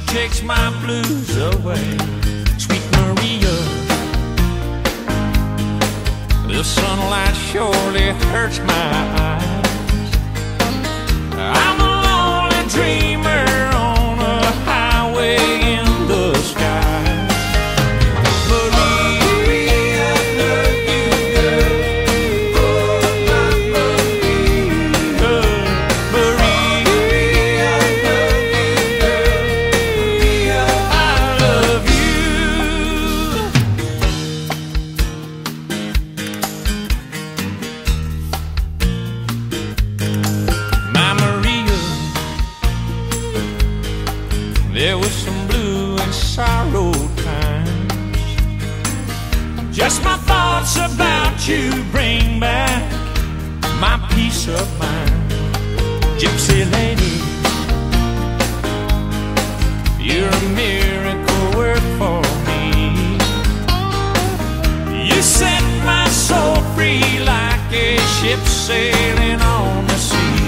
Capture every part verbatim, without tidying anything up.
takes my blues away. Sweet Maria, the sunlight surely hurts my eyes. I'm a lonely dreamer on a highway in the sky. Maria, I love you, girl. Oh, my Maria. Maria, I love you, girl. Maria, I love you. My Maria, there was some blue and sorrow times. Just my thoughts about you bring back my peace of mind. Gypsy lady, you're a miracle work for me. You set my soul free like a ship sailing on the sea.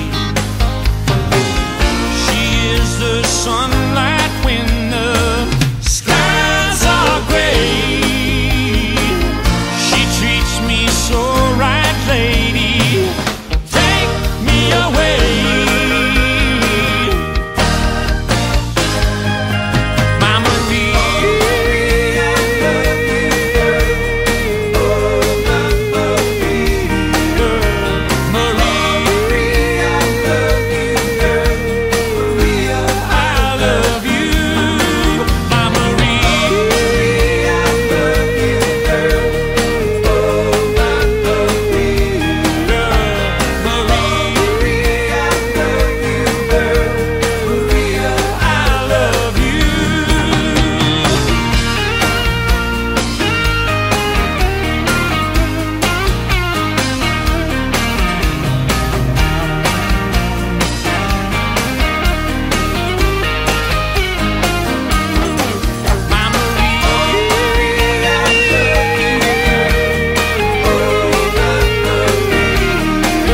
She is the sunlight when the skies are gray. She treats me so right, lady. Take me away. My Maria, I love you, girl. Oh, my Maria. Maria, I love you, girl. Maria, I love you. My Maria, I love you, girl. Oh, my Maria. Maria, I love you, girl. Maria, I love you. My Maria, I love you, girl. Oh, my Maria.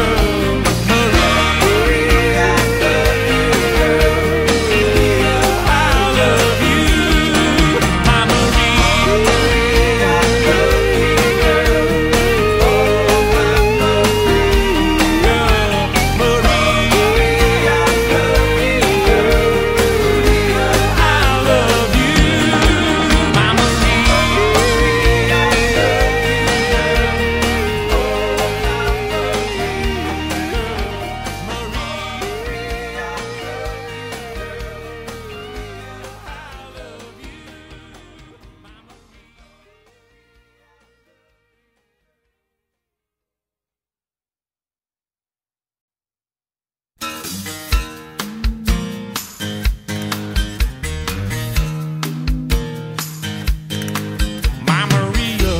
Maria, I love you, girl. Maria, I love you. My Maria, I love you, girl. Oh, my Maria. Maria, I love you, girl. Maria, I love you. My Maria, I My Maria,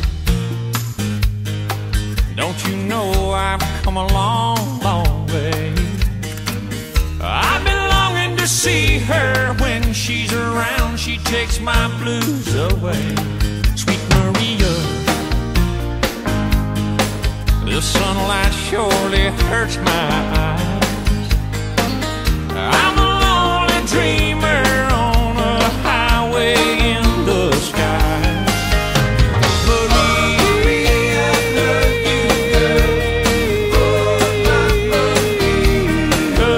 don't you know I've come a long, long way? I've been longing to see her. When she's around, she takes my blues away. Sweet Maria, the sunlight surely hurts my eyes. I'm a lonely dreamer on a highway in the sky. Maria, I love you, girl. Oh, my Maria.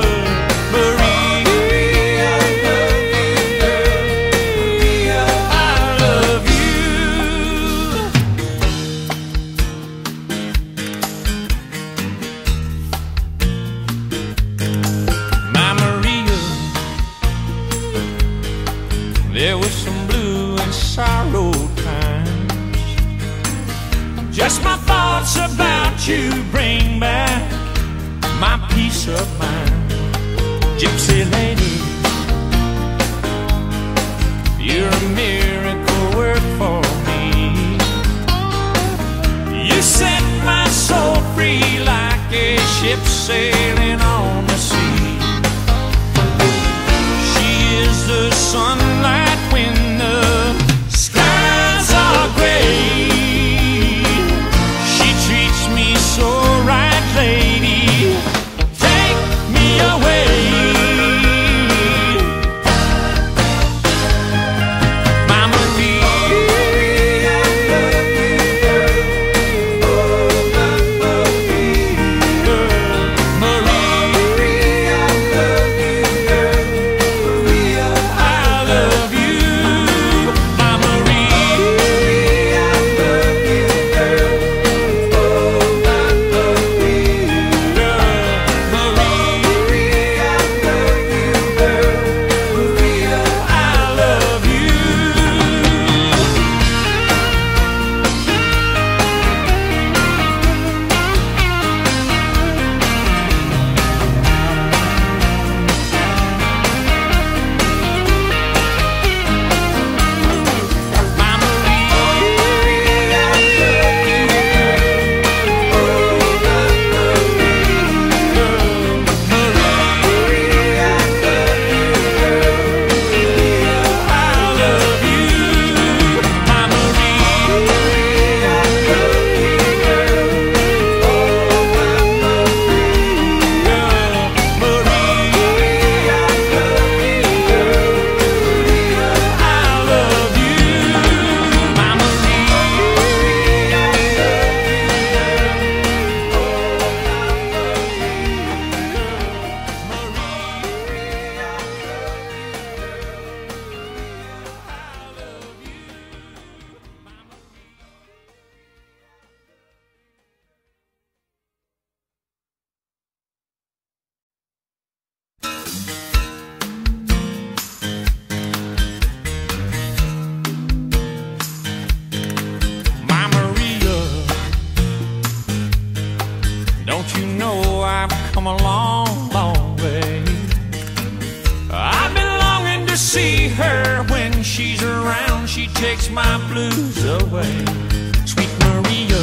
Maria, I love you, girl. Maria, I love you. My Maria, there was some blue and sorrow times. Just my thoughts about you bring back my peace of mind. Gypsy lady, you're a miracle work for me. You set my soul free like a ship sailing on the sea. She is the sunlight when the skies are gray. She treats me so right, lady. Take me away. Don't you know I've come a long, long way? I've been longing to see her. When she's around, she takes my blues away. Sweet Maria,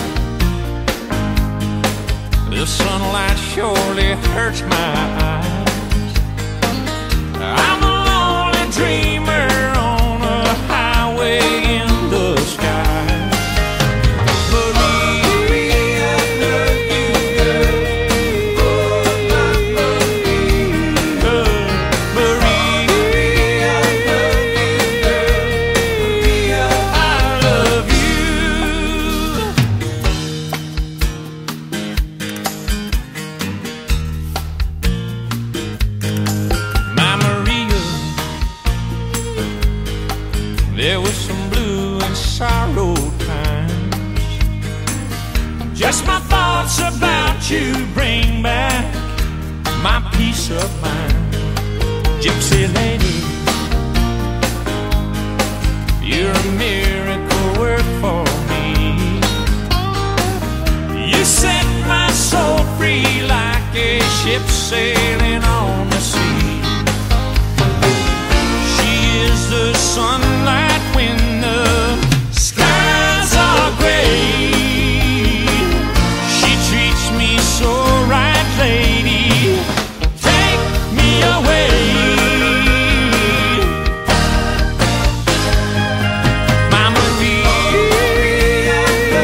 the sunlight surely hurts my eyes. I'm a lonely dreamer on a highway in the sky. There was some blue and sorrow times. Just my thoughts about you bring back my peace of mind. Gypsy lady, you're a miracle work for me. You set my soul free like a ship sailing on the sea. She is the sunlight when the skies are gray. She treats me so right, lady. Take me away. My Maria,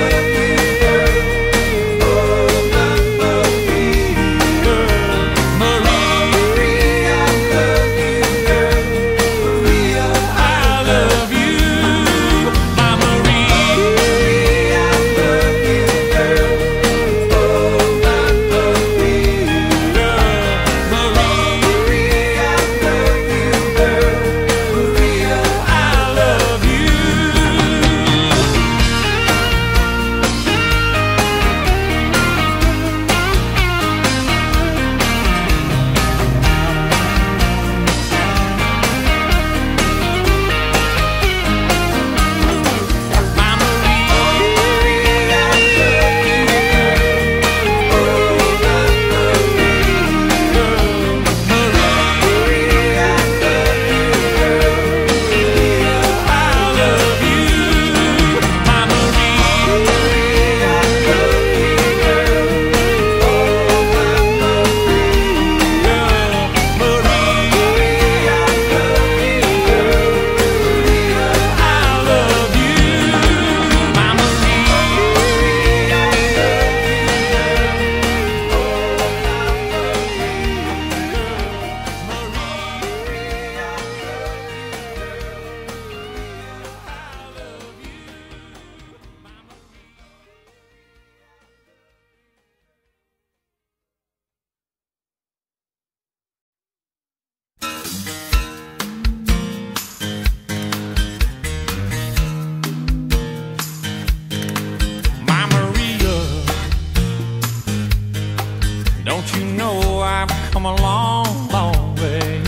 don't you know I've come a long, long way?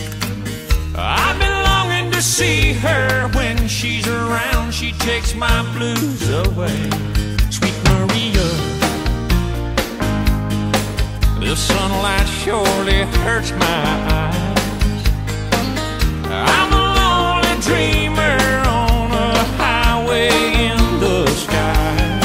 I've been longing to see her. When she's around, she takes my blues away. Sweet Maria, the sunlight surely hurts my eyes. I'm a lonely dreamer on a highway in the sky.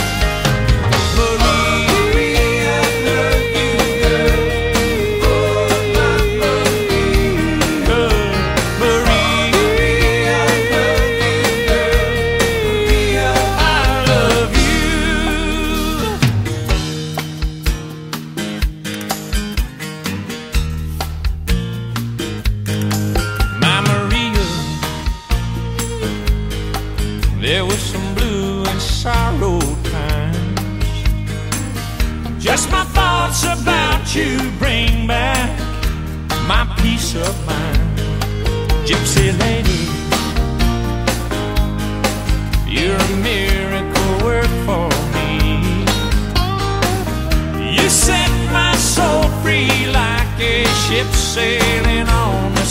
There was some blue and sorrow times. Just my thoughts about you bring back my peace of mind. Gypsy lady, you're a miracle work for me. You set my soul free like a ship sailing on the